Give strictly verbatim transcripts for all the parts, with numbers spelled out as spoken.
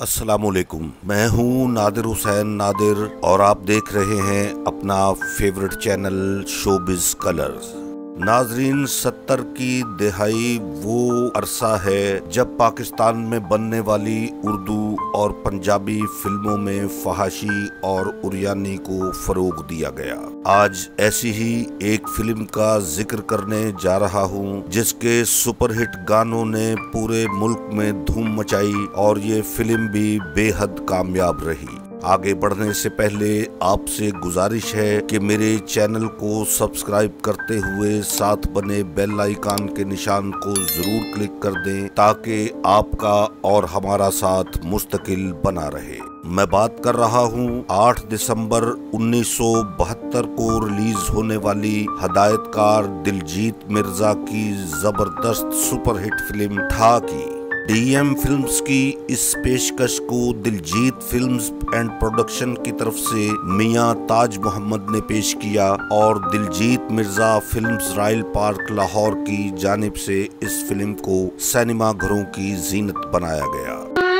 अस्सलामुअलैकुम, मैं हूँ नादिर हुसैन नादिर और आप देख रहे हैं अपना फेवरेट चैनल शोबिज़ कलर्स। नाजरीन, सत्तर की दिहाई वो अरसा है जब पाकिस्तान में बनने वाली उर्दू और पंजाबी फिल्मों में फहाशी और उरियानी को फरोग दिया गया। आज ऐसी ही एक फिल्म का जिक्र करने जा रहा हूँ जिसके सुपरहिट गानों ने पूरे मुल्क में धूम मचाई और ये फिल्म भी बेहद कामयाब रही। आगे बढ़ने से पहले आपसे गुजारिश है कि मेरे चैनल को सब्सक्राइब करते हुए साथ बने बेल आइकन के निशान को जरूर क्लिक कर दें ताकि आपका और हमारा साथ मुस्तकिल बना रहे। मैं बात कर रहा हूँ आठ दिसंबर उन्नीस सौ बहत्तर को रिलीज होने वाली हदायतकार दिलजीत मिर्जा की जबरदस्त सुपरहिट फिल्म ठा की। डीएम फिल्म्स की इस पेशकश को दिलजीत फिल्म्स एंड प्रोडक्शन की तरफ से मियां ताज मोहम्मद ने पेश किया और दिलजीत मिर्जा फिल्म्स रॉयल पार्क लाहौर की जानिब से इस फिल्म को सिनेमा घरों की जीनत बनाया गया।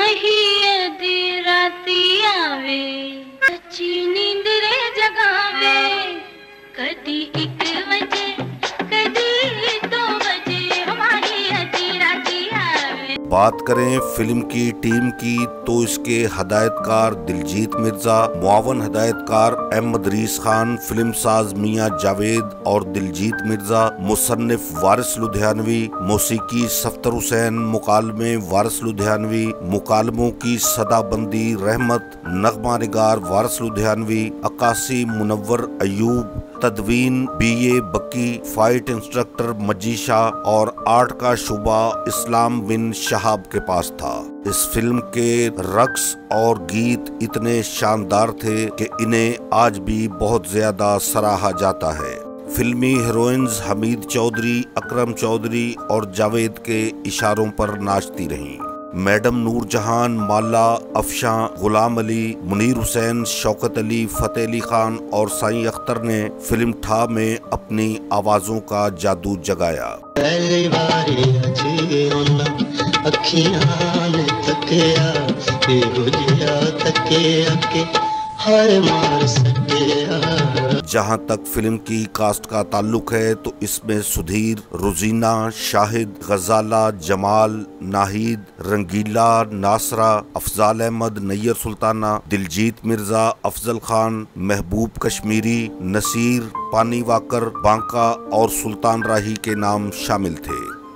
बात करें फिल्म की टीम की तो इसके हदायतकार दिलजीत मिर्जा, मुआवन हदायतकार अहमद रीस खान, फिल्म साज मियां जावेद और दिलजीत मिर्जा, मुसन्निफ वारिस लुधियानवी, मौसीकी सफ्तर हुसैन, मुकालमे वारिस लुधियानवी, मुकालमों की सदाबंदी रहमत, नगमा निगार वारिस लुधियानवी, अक्कासी मुनव्वर अयूब, तदवीन बीए बक्की, फाइट इंस्ट्रक्टर मजीशा और आर्ट का शुबा इस्लाम बिन शहाब के पास था। इस फिल्म के रक्स और गीत इतने शानदार थे कि इन्हें आज भी बहुत ज्यादा सराहा जाता है। फिल्मी हीरोइंस हमीद चौधरी, अकरम चौधरी और जावेद के इशारों पर नाचती रहीं। मैडम नूरजहान, माला, अफशां, गुलाम अली, मुनीर हुसैन, शौकत अली, फतेह अली खान और साईं अख्तर ने फिल्म ठा में अपनी आवाजों का जादू जगाया। जहां तक फिल्म की कास्ट का ताल्लुक है तो इसमें सुधीर, रुजीना, शाहिद, गजाला, जमाल, नाहिद, रंगीला, नासरा, अफजाल अहमद, नैयर सुल्ताना, दिलजीत मिर्जा, अफजल खान, महबूब कश्मीरी, नसीर, पानी वाकर, बांका और सुल्तान राही के नाम शामिल थे।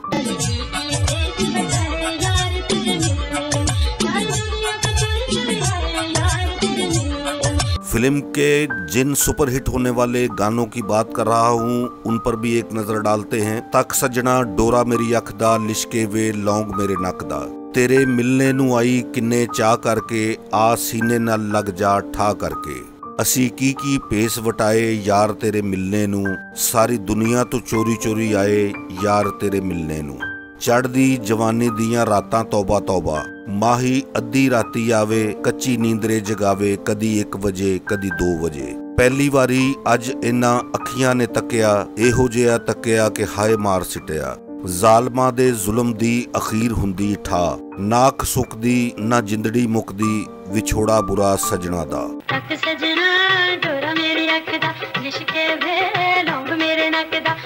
फिल्म के जिन सुपरहिट होने वाले गानों की बात कर रहा हूँ उन पर भी एक नजर डालते हैं। तक सजना डोरा मेरी अखदा, लिशके वे लौंग मेरे नकदा, तेरे मिलने नू आई किन्ने चा करके, आ सीने नाल लग जा ठा करके, असी की की पेस वटाए यार तेरे मिलने नू, सारी दुनिया तो चोरी चोरी आए यार तेरे मिलने नू, चढ़दी जवानी दियां रातां तौबा तौबा, माही अद्धी राती आवे कच्ची नींदरे जगावे, कदी एक वजे कदी दो वजे, पहली वारी अज इन्ना अखियां ने तकिया, एहो जिहा तकिया कि हाय मार सिटिया, जालमा दे जुल्म दी अखीर हुंदी ठा, नाक सुकदी ना जिंदड़ी मुकदी, विछोड़ा बुरा सजना दा। तक सजना डोरा मेरी अखदा, लिशके वे लौंग मेरे नकदा,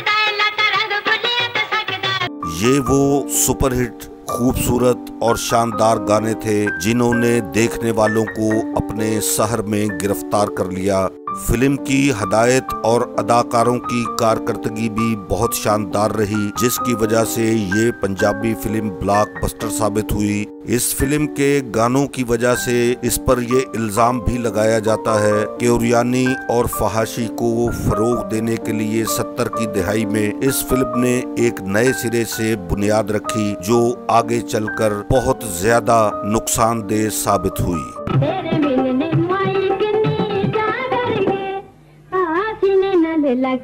ये वो सुपरहिट खूबसूरत और शानदार गाने थे जिन्होंने देखने वालों को अपने सहर में गिरफ्तार कर लिया। फिल्म की हदायत और अदाकारों की कारकर्दगी भी बहुत शानदार रही जिसकी वजह से ये पंजाबी फिल्म ब्लॉकबस्टर साबित हुई। इस फिल्म के गानों की वजह से इस पर ये इल्जाम भी लगाया जाता है कि उरियानी और फहाशी को फरोग देने के लिए सत्तर की दिहाई में इस फिल्म ने एक नए सिरे से बुनियाद रखी जो आगे चलकर बहुत ज्यादा नुकसानदेह साबित हुई। लग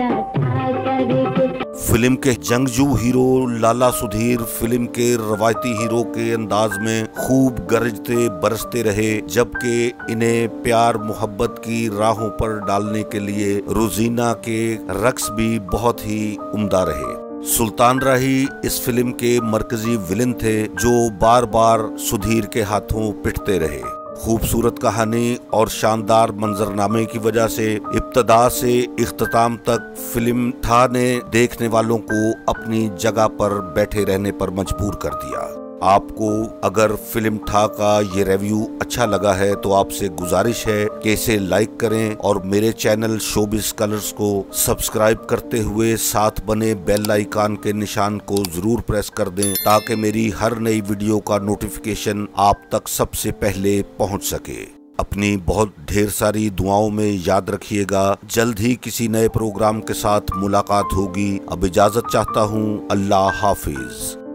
फिल्म के जंगजू हीरो लाला सुधीर फिल्म के रवायती हीरो के अंदाज में खूब गरजते बरसते रहे, जबकि इन्हें प्यार मोहब्बत की राहों पर डालने के लिए रोजीना के रक्स भी बहुत ही उम्दा रहे। सुल्तान राही इस फिल्म के मरकजी विलन थे जो बार बार सुधीर के हाथों पिटते रहे। खूबसूरत कहानी और शानदार मंजरनामे की वजह से इब्तदा से इख्तिताम तक फिल्म था ने देखने वालों को अपनी जगह पर बैठे रहने पर मजबूर कर दिया। आपको अगर फिल्म था का ये रिव्यू अच्छा लगा है तो आपसे गुजारिश है कि इसे लाइक करें और मेरे चैनल शोबिस कलर्स को सब्सक्राइब करते हुए साथ बने बेल आइकन के निशान को जरूर प्रेस कर दें ताकि मेरी हर नई वीडियो का नोटिफिकेशन आप तक सबसे पहले पहुंच सके। अपनी बहुत ढेर सारी दुआओं में याद रखिएगा। जल्द ही किसी नए प्रोग्राम के साथ मुलाकात होगी। अब इजाजत चाहता हूँ। अल्लाह हाफिज।